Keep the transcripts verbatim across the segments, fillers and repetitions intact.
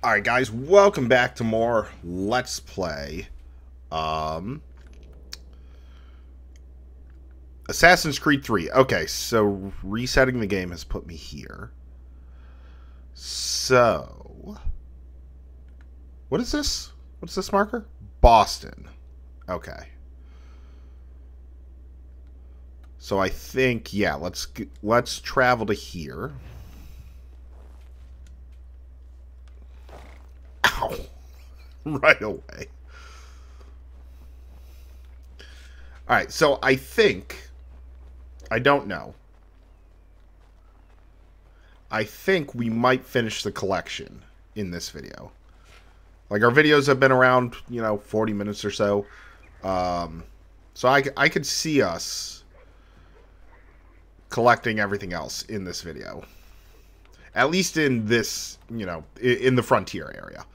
Alright guys, welcome back to more Let's Play um, Assassin's Creed three. Okay, so resetting the game has put me here. So, what is this? What's this marker? Boston. Okay. So I think, yeah, let's let's travel to here. Ow. Right away. Alright, so I think... I don't know. I think we might finish the collection in this video. Like, our videos have been around, you know, forty minutes or so. Um, so I, I could see us collecting everything else in this video. At least in this, you know, in the frontier area.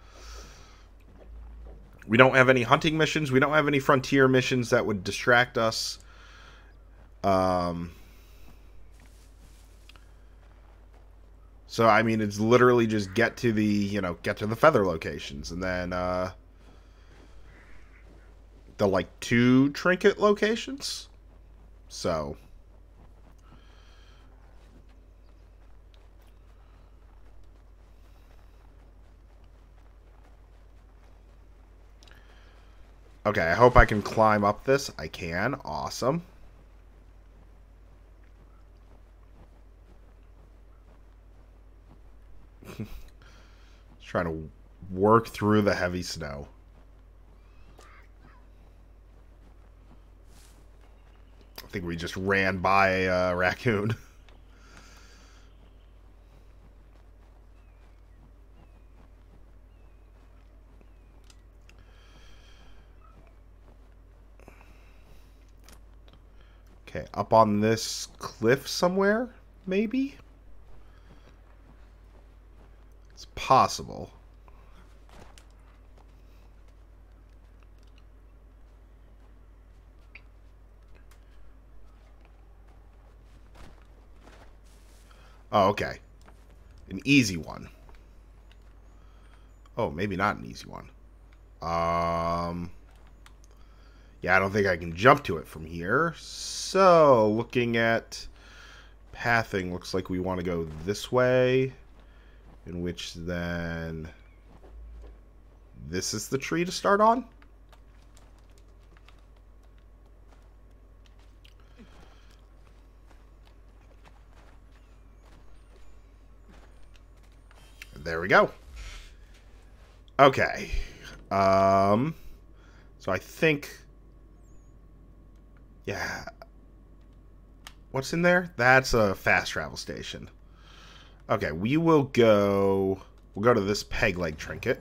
We don't have any hunting missions. We don't have any frontier missions that would distract us. Um, so, I mean, it's literally just get to the, you know, get to the feather locations. And then, uh, the, like, two trinket locations. So... Okay, I hope I can climb up this. I can. Awesome. Just trying to work through the heavy snow. I think we just ran by a uh, raccoon. Okay, up on this cliff somewhere, maybe? It's possible. Oh, okay. An easy one. Oh, maybe not an easy one. Um... Yeah, I don't think I can jump to it from here. So, looking at pathing, looks like we want to go this way. In which then... This is the tree to start on? There we go. Okay. Um... So I think... Yeah. What's in there? That's a fast travel station. Okay, we will go... We'll go to this peg leg trinket.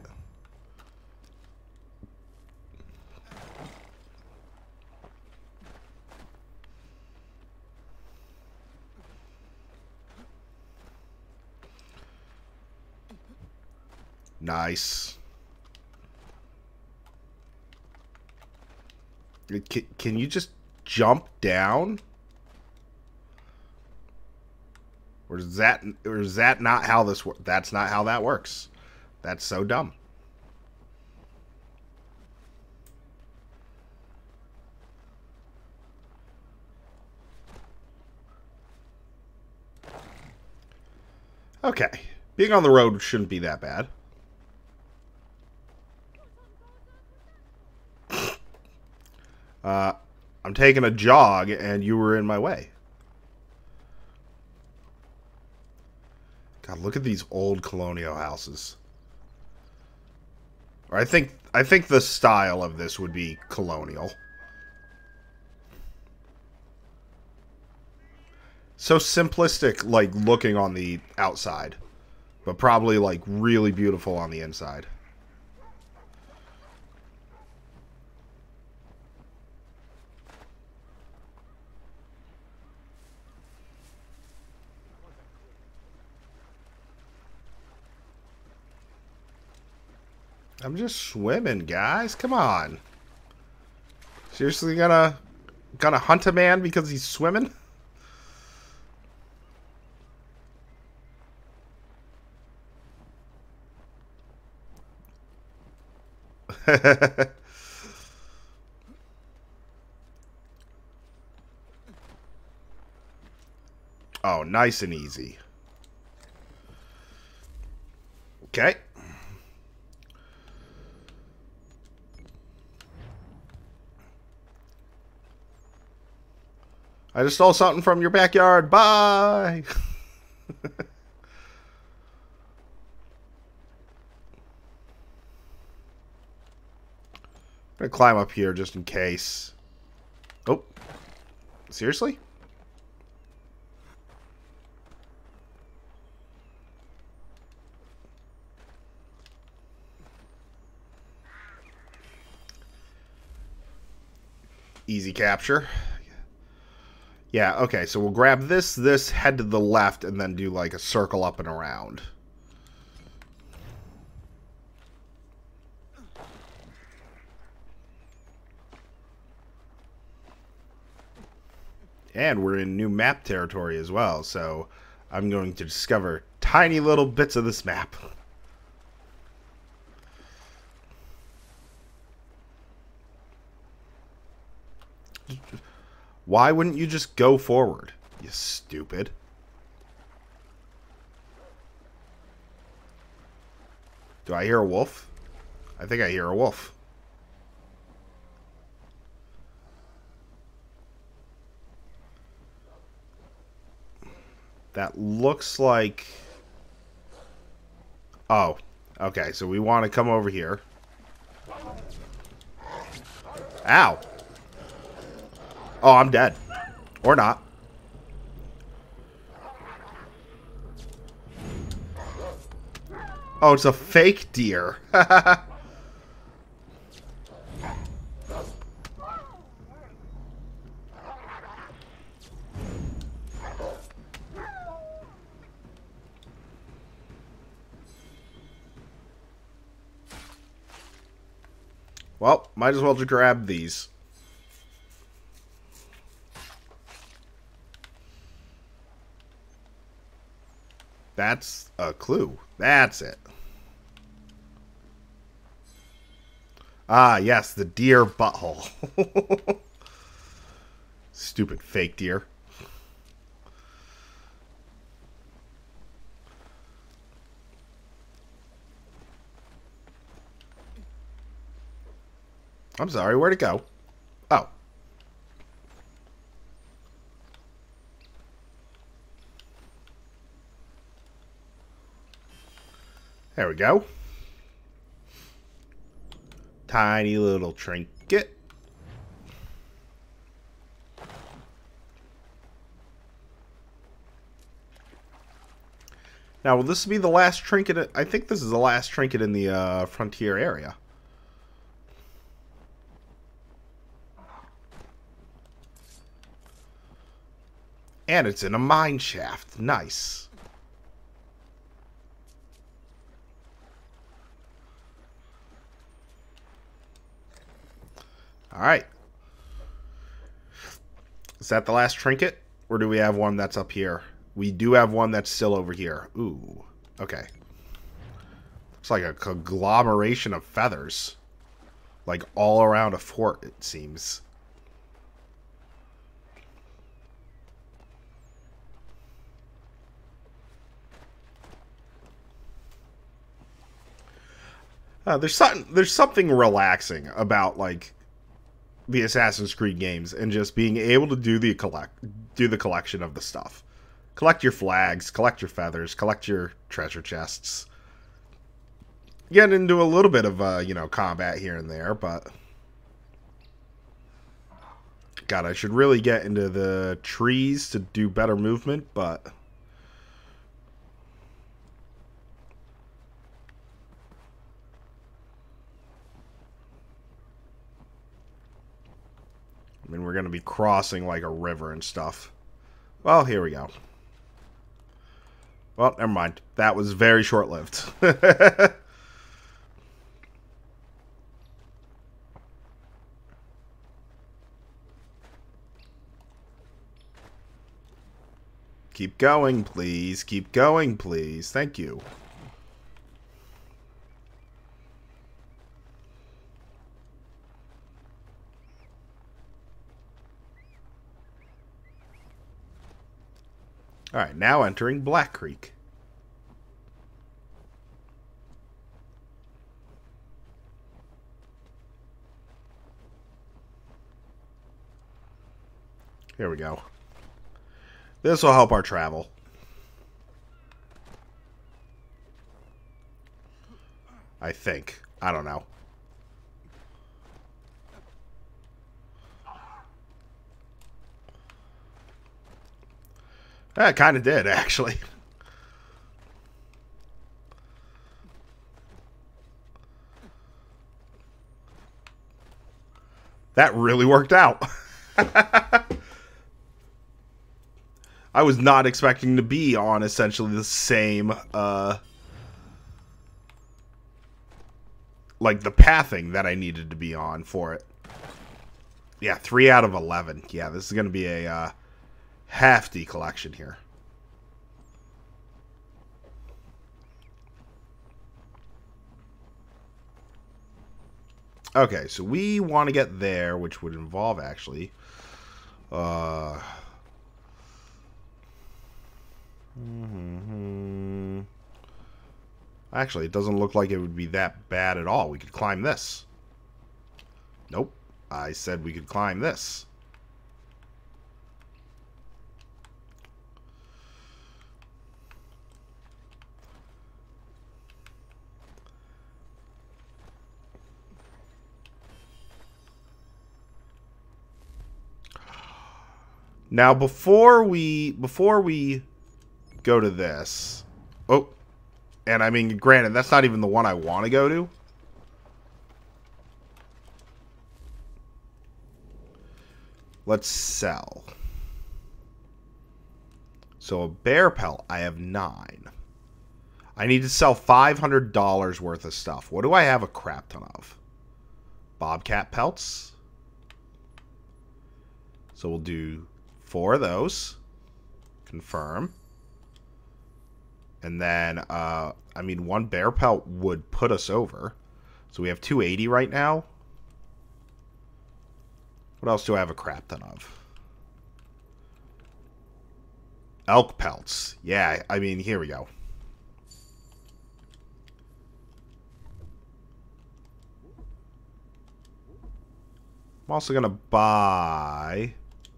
Nice. Can, can you just jump down? Or is that or is that not how this works? That's not how that works. That's so dumb. Okay. Being on the road shouldn't be that bad. Uh, I'm taking a jog and you were in my way. God, look at these old colonial houses. Or I think I think the style of this would be colonial. So simplistic, like, looking on the outside. But probably, like, really beautiful on the inside. I'm just swimming, guys. Come on. Seriously gonna gonna hunt a man because he's swimming? Oh, nice and easy. Okay. I just stole something from your backyard. Bye! I'm gonna climb up here just in case. Oh. Seriously? Easy capture. Yeah, okay, so we'll grab this, this, head to the left, and then do like a circle up and around. And we're in new map territory as well, so I'm going to discover tiny little bits of this map. Why wouldn't you just go forward, you stupid? Do I hear a wolf? I think I hear a wolf. That looks like... Oh, okay, so we want to come over here. Ow! Oh, I'm dead. Or not. Oh, it's a fake deer. Well, might as well just grab these. That's a clue. That's it. Ah, yes, the deer butthole. Stupid fake deer. I'm sorry, where'd it go? Oh. There we go. Tiny little trinket. Now, will this be the last trinket? I think this is the last trinket in the uh, frontier area. And it's in a mine shaft. Nice. Alright. Is that the last trinket? Or do we have one that's up here? We do have one that's still over here. Ooh. Okay. Looks like a conglomeration of feathers. Like all around a fort, it seems. Uh, there's something there's something relaxing about like the Assassin's Creed games and just being able to do the collect do the collection of the stuff. Collect your flags, collect your feathers, collect your treasure chests. Get into a little bit of uh, you know, combat here and there, but God, I should really get into the trees to do better movement, but I mean, we're going to be crossing like a river and stuff. Well, here we go. Well, never mind. That was very short-lived. Keep going, please. Keep going, please. Thank you. Alright, now entering Black Creek. Here we go. This will help our travel. I think. I don't know. That kind of did, actually. That really worked out. I was not expecting to be on essentially the same, uh... like, the pathing that I needed to be on for it. Yeah, three out of eleven. Yeah, this is going to be a, uh... hefty collection here. Okay, so we want to get there, which would involve actually uh mm-hmm. Actually, it doesn't look like it would be that bad at all. We could climb this. Nope. I said we could climb this. Now, before we before we go to this, oh, and I mean, granted, that's not even the one I want to go to. Let's sell. So a bear pelt, I have nine. I need to sell five hundred dollars worth of stuff. What do I have a crap ton of? Bobcat pelts. So we'll do four of those. Confirm. And then, uh, I mean, one bear pelt would put us over. So we have two eighty right now. What else do I have a crap ton of? Elk pelts. Yeah, I mean, here we go. I'm also going to buy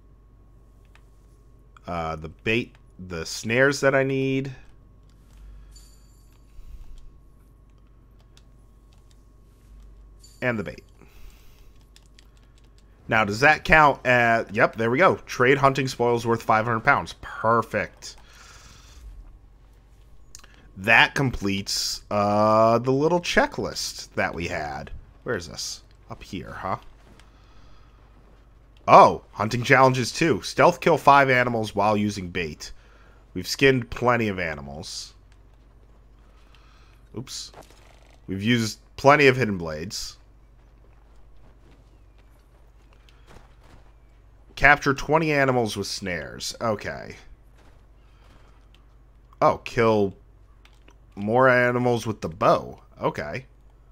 uh, the bait, the snares that I need. And the bait. Now, does that count at... Yep, there we go. Trade hunting spoils worth five hundred pounds. Perfect. That completes uh, the little checklist that we had. Where is this? Up here, huh? Oh, hunting challenges too. Stealth kill five animals while using bait. We've skinned plenty of animals. Oops. We've used plenty of hidden blades. Capture twenty animals with snares. Okay. Oh, kill more animals with the bow. Okay.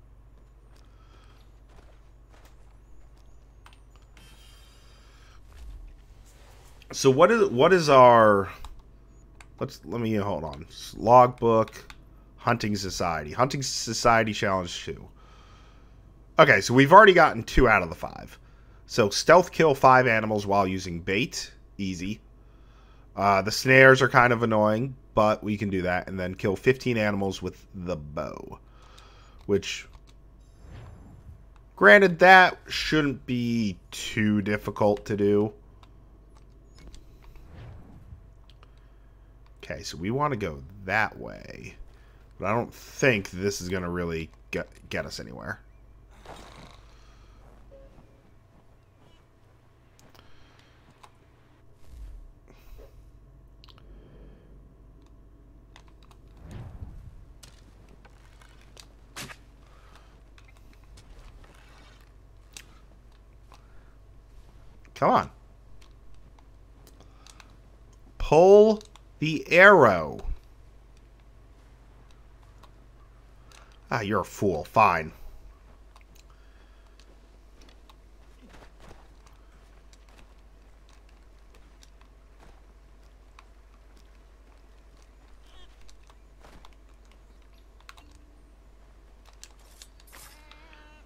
So what is what is our... Let's let me hold on. Logbook, Hunting Society. Hunting Society Challenge two. Okay, so we've already gotten two out of the five. So, stealth kill five animals while using bait. Easy. Uh, the snares are kind of annoying, but we can do that. And then kill fifteen animals with the bow. Which, granted, that shouldn't be too difficult to do. Okay, so we want to go that way. But I don't think this is going to really get, get us anywhere. Come on. Pull the arrow. Ah, you're a fool. Fine.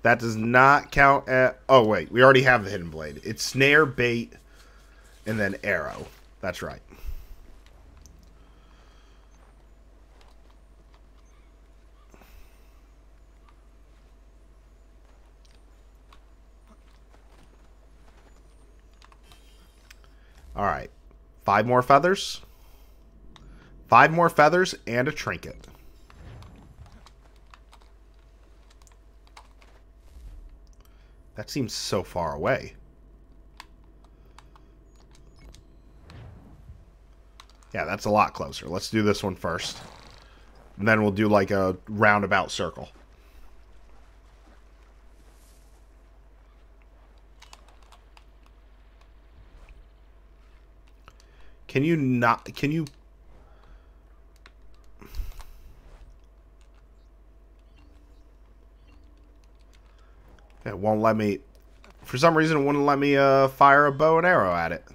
That does not count at... Oh, wait. We already have the hidden blade. It's snare, bait, and then arrow. That's right. Alright. Five more feathers. Five more feathers and a trinket. That seems so far away. Yeah, that's a lot closer. Let's do this one first. And then we'll do like a roundabout circle. Can you not... Can you... It won't let me... For some reason, it wouldn't let me uh, fire a bow and arrow at it.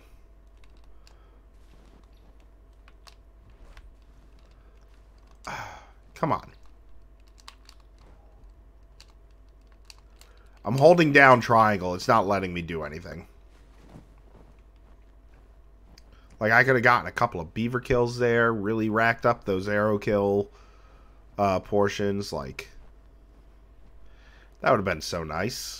Come on. I'm holding down triangle. It's not letting me do anything. Like, I could have gotten a couple of beaver kills there. Really racked up those arrow kill uh, portions. Like, that would have been so nice.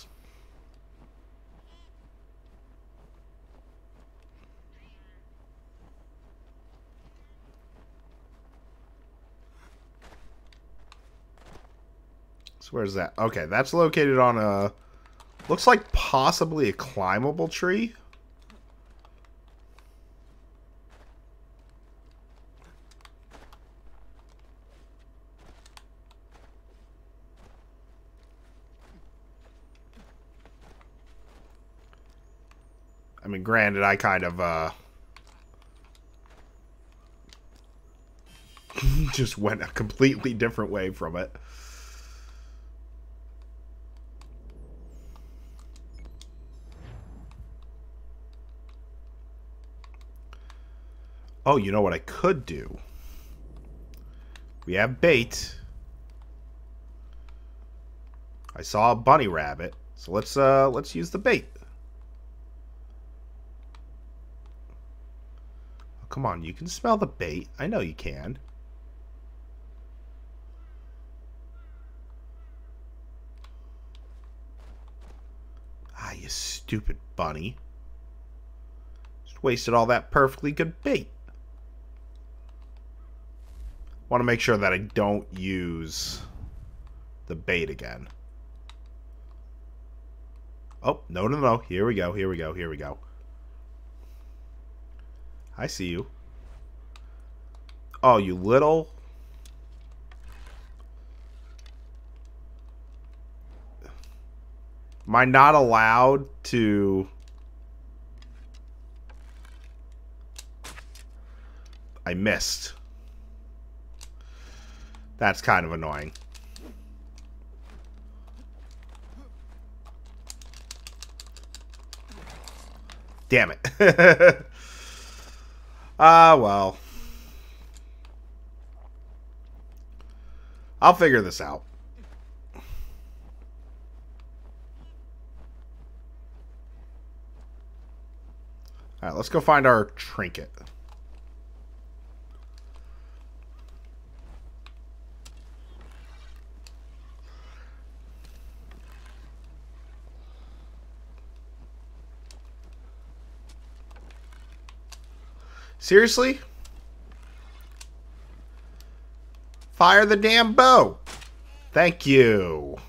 So where's that? Okay, that's located on a... Looks like possibly a climbable tree. I mean, granted, I kind of, uh... just went a completely different way from it. Oh, you know what I could do? We have bait. I saw a bunny rabbit, so let's uh let's use the bait. Oh, come on, you can smell the bait. I know you can. Ah, you stupid bunny. Just wasted all that perfectly good bait. Want to make sure that I don't use the bait again. Oh, no, no, no. Here we go, here we go, here we go. I see you. Oh, you little... Am I not allowed to... I missed. That's kind of annoying. Damn it. Ah, uh, well. I'll figure this out. Alright, let's go find our trinket. Seriously? Fire the damn bow. Thank you.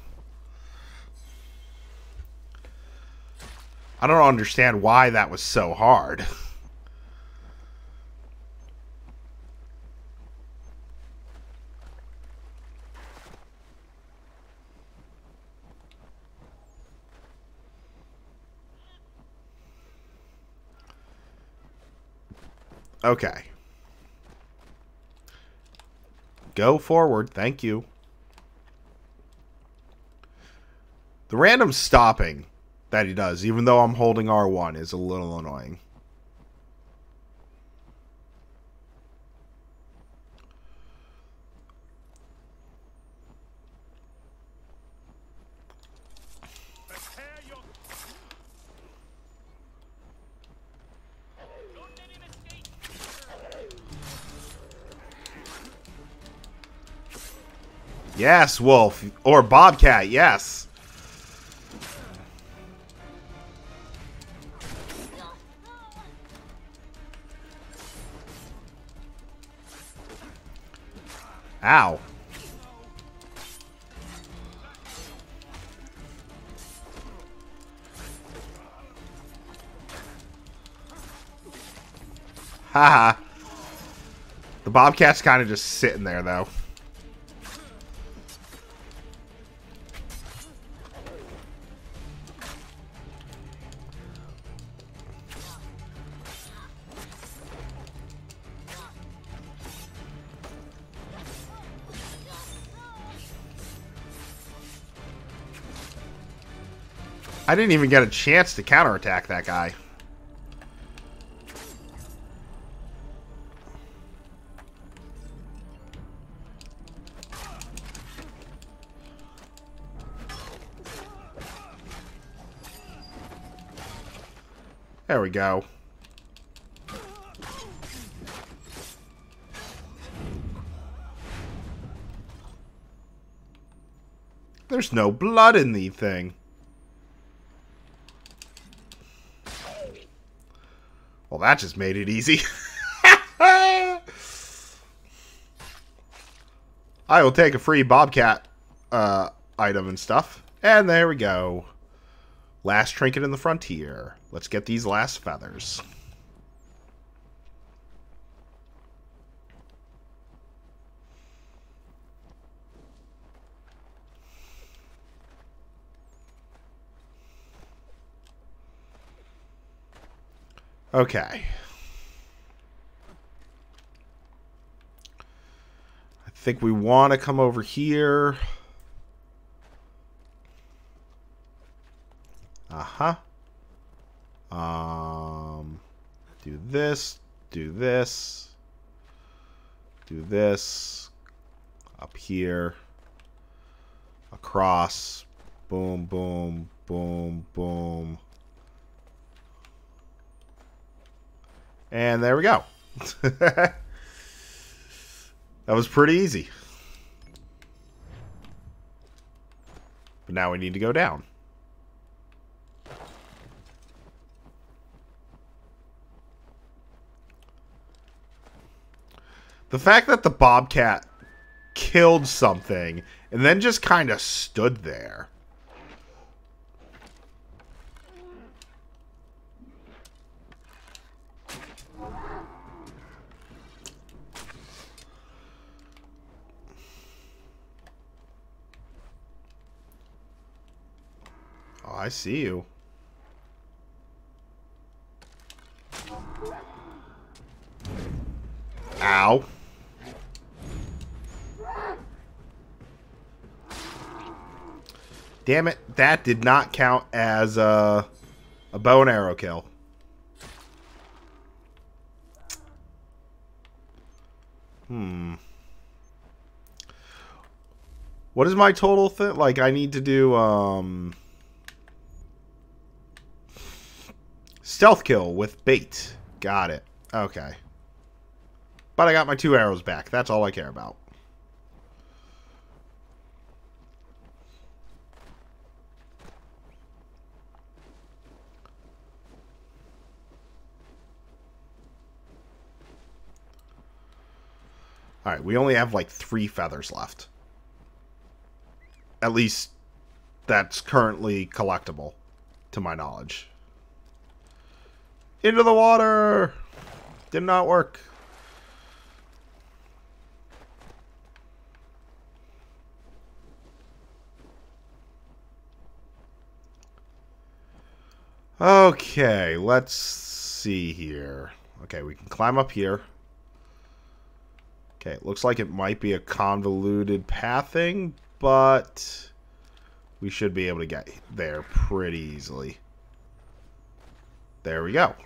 I don't understand why that was so hard. Okay. Go forward. Thank you. The random stopping that he does, even though I'm holding R one, is a little annoying. Yes, wolf. Or bobcat, yes. Ow. Haha. The bobcat's kind of just sitting there, though. I didn't even get a chance to counterattack that guy. There we go. There's no blood in the thing. Well, that just made it easy. I will take a free bobcat uh, item and stuff. And there we go. Last trinket in the frontier. Let's get these last feathers. Okay. I think we want to come over here. Uh-huh. Um, do this, do this, do this, up here, across, boom, boom, boom, boom. And there we go. That was pretty easy. But now we need to go down. The fact that the bobcat killed something and then just kind of stood there. Oh, I see you. Ow. Damn it, that did not count as uh, a bow and arrow kill. Hmm. What is my total thing? Like, I need to do, um... stealth kill with bait. Got it. Okay. But I got my two arrows back. That's all I care about. Alright, we only have like three feathers left. At least that's currently collectible, to my knowledge. Into the water! Did not work. Okay, let's see here. Okay, we can climb up here. Okay, it looks like it might be a convoluted pathing, but we should be able to get there pretty easily. There we go.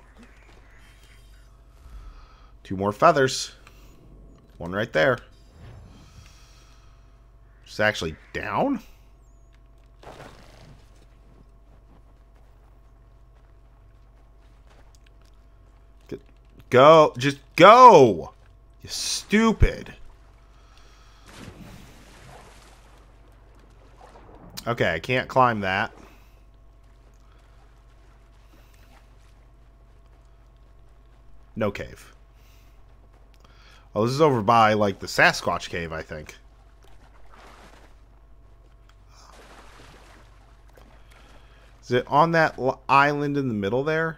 Two more feathers. One right there. It's actually down? Go. Just go. You stupid. Okay, I can't climb that. No cave. Oh, this is over by, like, the Sasquatch cave, I think. Is it on that island in the middle there?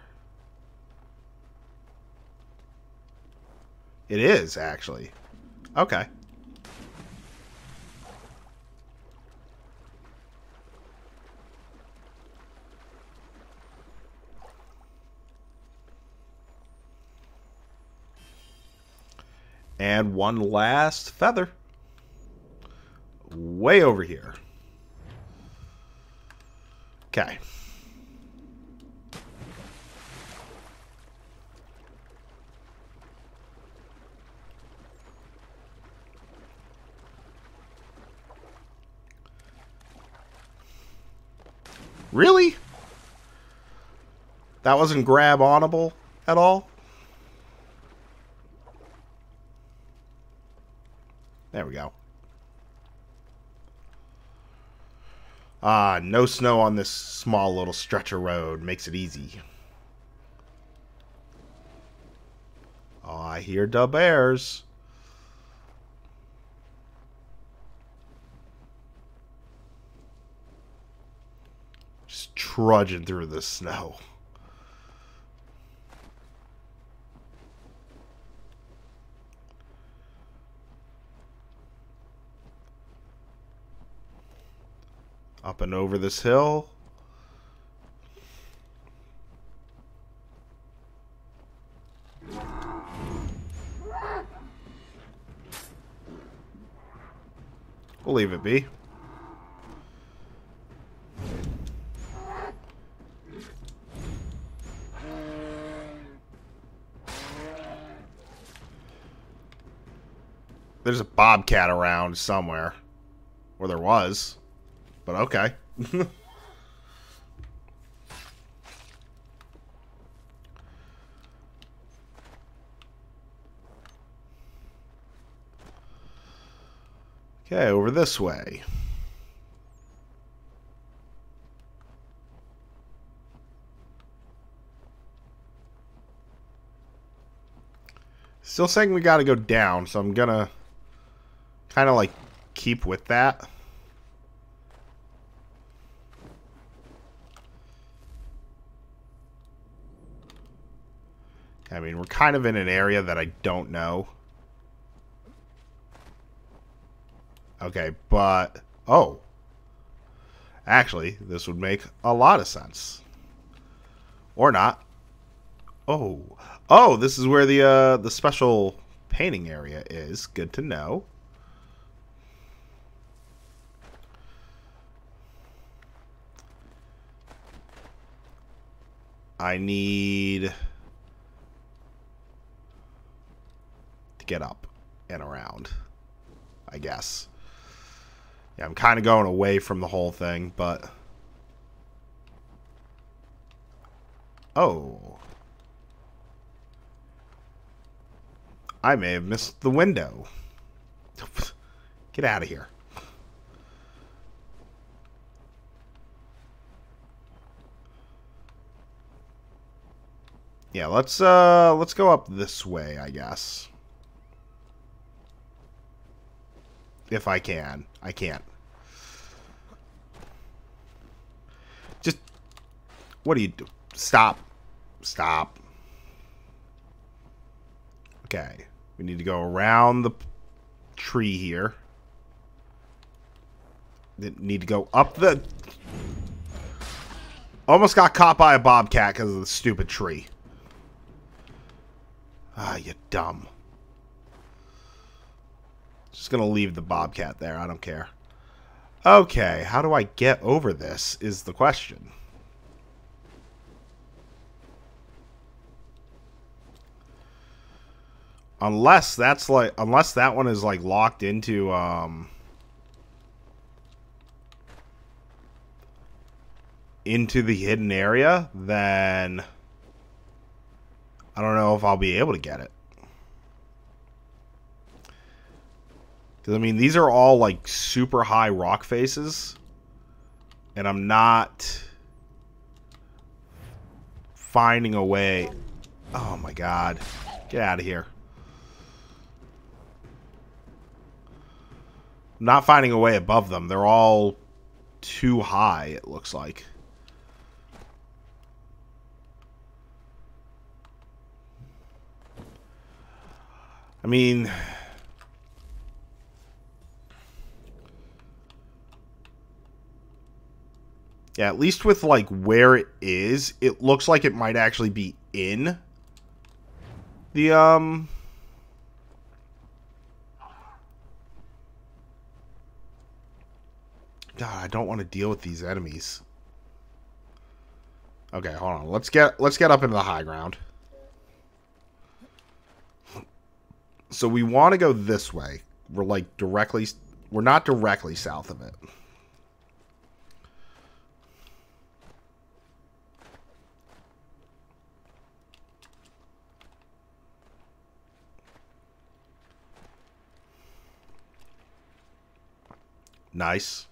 It is, actually. Okay. And one last feather. Way over here. Okay. Really? That wasn't grab-onable at all? There we go. Ah, no snow on this small little stretch of road. Makes it easy. Oh, I hear da bears. Just trudging through the snow. Up and over this hill. We'll leave it be. There's a bobcat around somewhere. Or there was. But okay. Okay, over this way. Still saying we gotta go down, so I'm gonna kind of like keep with that. I mean, we're kind of in an area that I don't know. Okay, but... Oh. Actually, this would make a lot of sense. Or not. Oh. Oh, this is where the, uh, the special painting area is. Good to know. I need... to get up and around, I guess. Yeah, I'm kind of going away from the whole thing, but... Oh. I may have missed the window. Get out of here. Yeah, let's uh let's go up this way, I guess. If I can. I can't. Just... What do you do? Stop. Stop. Okay. We need to go around the tree here. Need to go up the... Almost got caught by a bobcat because of the stupid tree. Ah, you dumb. Just gonna leave the bobcat there. I don't care. Okay, how do I get over this is the question. Unless that's like, unless that one is like locked into, um, into the hidden area, then I don't know if I'll be able to get it. Because, I mean, these are all, like, super high rock faces. And I'm not finding a way. Oh my god. Get out of here. I'm not finding a way above them. They're all too high, it looks like. I mean, yeah, at least with like where it is, it looks like it might actually be in the um God, I don't want to deal with these enemies. Okay, hold on. Let's get let's get up into the high ground. So we want to go this way. We're like directly we're not directly south of it. Nice.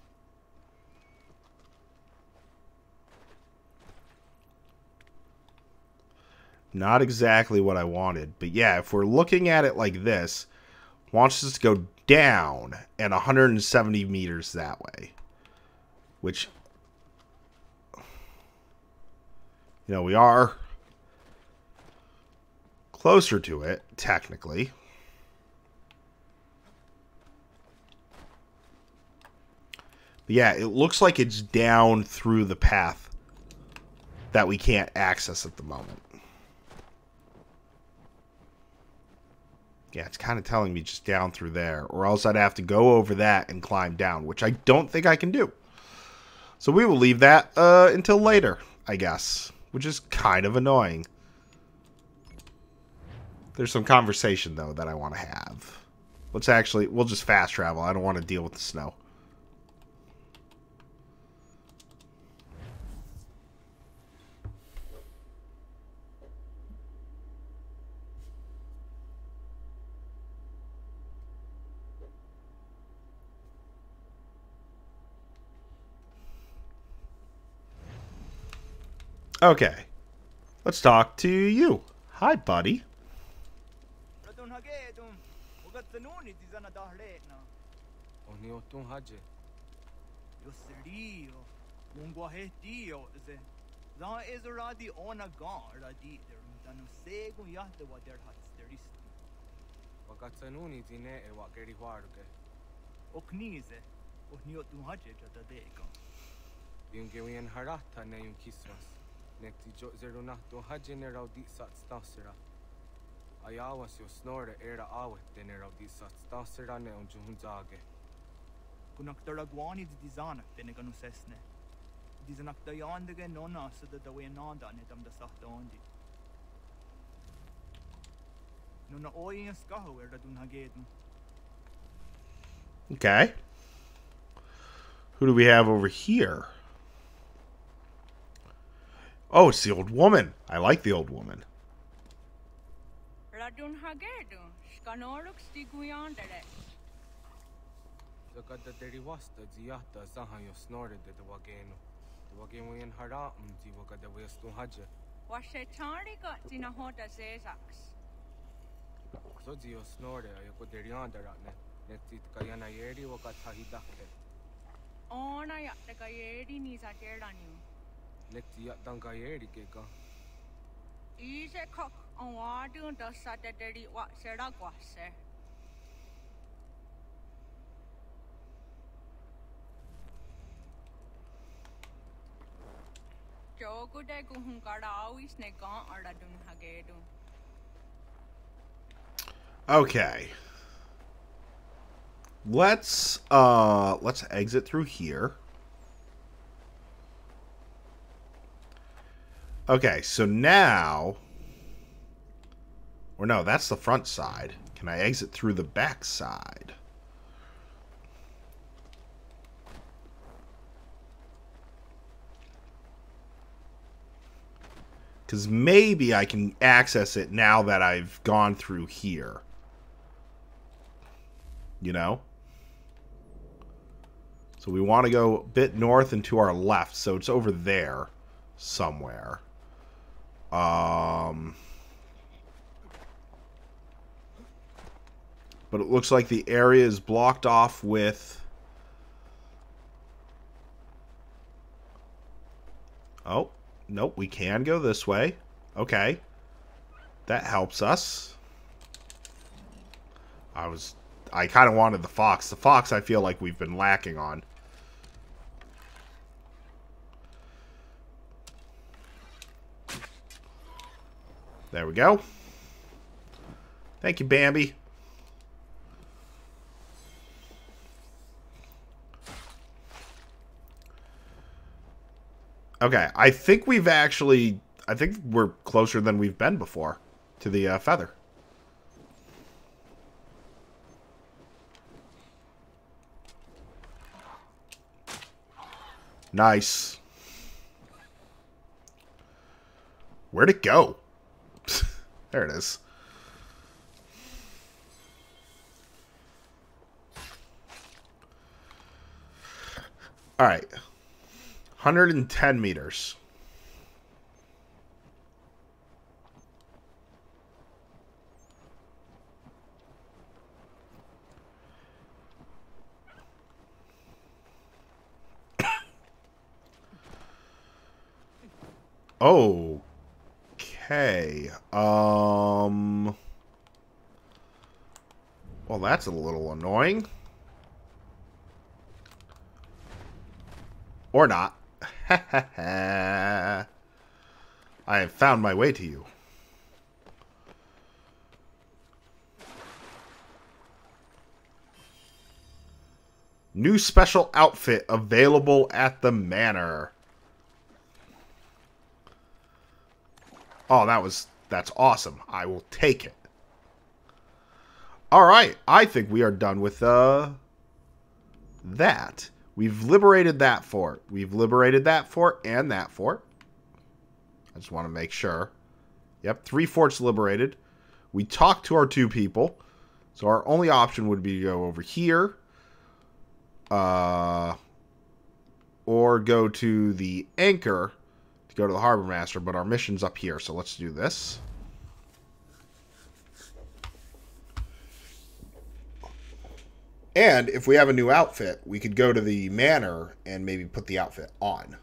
Not exactly what I wanted. But yeah, if we're looking at it like this, wants us to go down and one hundred seventy meters that way. Which, you know, we are closer to it, technically. But yeah, it looks like it's down through the path that we can't access at the moment. Yeah, it's kind of telling me just down through there. Or else I'd have to go over that and climb down, which I don't think I can do. So we will leave that uh, until later, I guess. Which is kind of annoying. There's some conversation, though, that I want to have. Let's actually... We'll just fast travel. I don't want to deal with the snow. Okay. Let's talk to you. Hi, buddy. Nekti jo zerunahto hajeneraw di sat stasera. Ayawas yo snore era awet deneraw di sat stasera ne on juhunzage. Kunaktaragwani di dizana teneganu sesne. Dizanakdayandege nona sada dawenanda netam da sahtondi. Nona oyin skaho erda dunhagedum. Okay. Who do we have over here? Oh, it's the old woman. I like the old woman. Radun hagedu, skanoruk stiguyandere. Zakada derivasta ziata zahayo snore de the wageno. The wageno in hara umti wakada westu haja. Washe tarika dinahota zezax. So zio snore ayako deriandara ne. Nektit kayana yeri wakatahidake. Ona yattaka yeri nisa teranium. Nekti ya dangayeri keka. Ise kok on wadun da satederi wa seragwase. Jogude guhunkara awis ne gan aradun hagedu. Okay. Let's uh let's exit through here. Okay, so now... Or no, that's the front side. Can I exit through the back side? Because maybe I can access it now that I've gone through here. You know? So we want to go a bit north and to our left. So it's over there somewhere. Um, but it looks like the area is blocked off with... Oh, nope, we can go this way. Okay. That helps us. I was... I kind of wanted the fox. The fox I feel like we've been lacking on. There we go. Thank you, Bambi. Okay, I think we've actually... I think we're closer than we've been before to the uh, feather. Nice. Where'd it go? There it is. All right. one hundred ten meters. Okay. Um. Well, that's a little annoying. Or not. I have found my way to you. New special outfit available at the manor. Oh, that was, that's awesome. I will take it. All right. I think we are done with uh, that. We've liberated that fort. We've liberated that fort and that fort. I just want to make sure. Yep, three forts liberated. We talked to our two people. So our only option would be to go over here. Uh, or go to the anchor to go to the harbor master. But our mission's up here. So let's do this. And if we have a new outfit, we could go to the manor and maybe put the outfit on.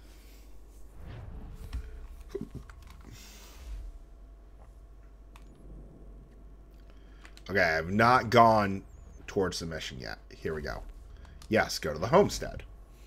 Okay, I have not gone towards the mission yet. Here we go. Yes, go to the homestead.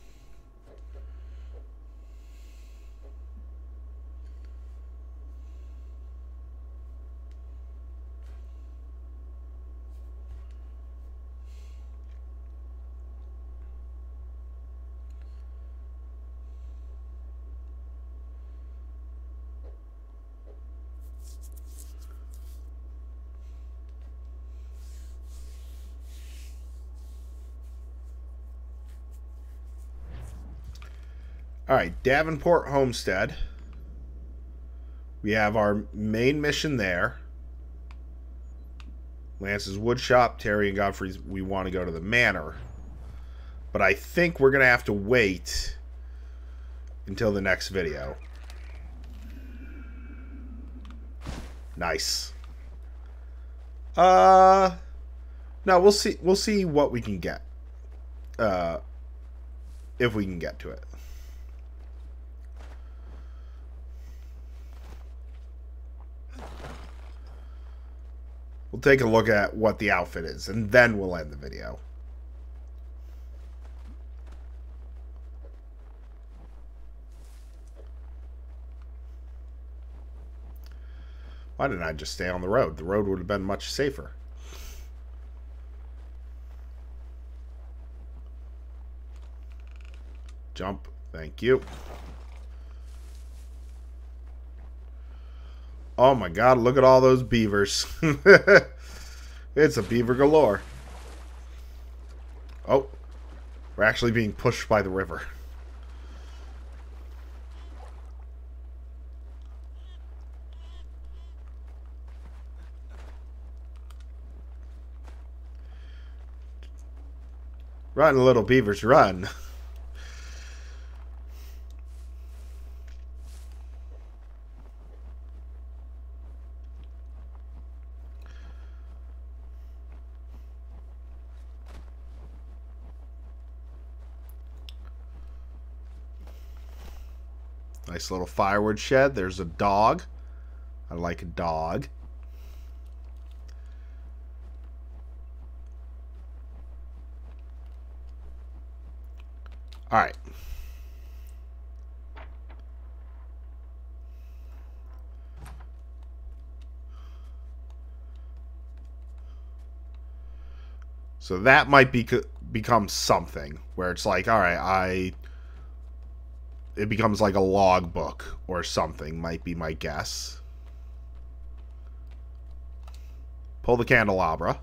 All right, Davenport Homestead. We have our main mission there. Lance's Woodshop, Terry and Godfrey's, we want to go to the manor. But I think we're going to have to wait until the next video. Nice. Uh, no, we'll see. We'll see what we can get. Uh, if we can get to it. We'll take a look at what the outfit is, and then we'll end the video. Why didn't I just stay on the road? The road would have been much safer. Jump. Thank you. Oh my god, look at all those beavers. It's a beaver galore. Oh, we're actually being pushed by the river. Run, little beavers, run. Nice little firewood shed. There's a dog. I like a dog. All right. So that might be become something where it's like, all right, I it becomes like a log book or something, might be my guess. Pull the candelabra.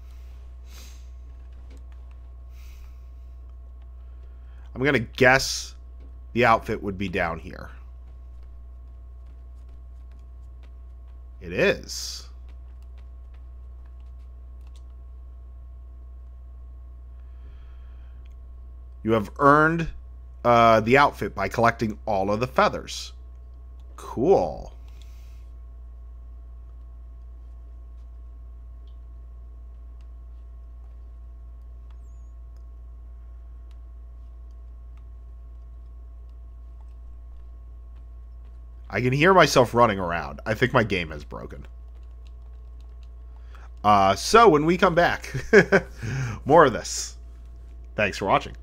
I'm going to guess the outfit would be down here. It is. You have earned uh, the outfit by collecting all of the feathers. Cool. I can hear myself running around. I think my game is broken. Uh, so when we come back, more of this. Thanks for watching.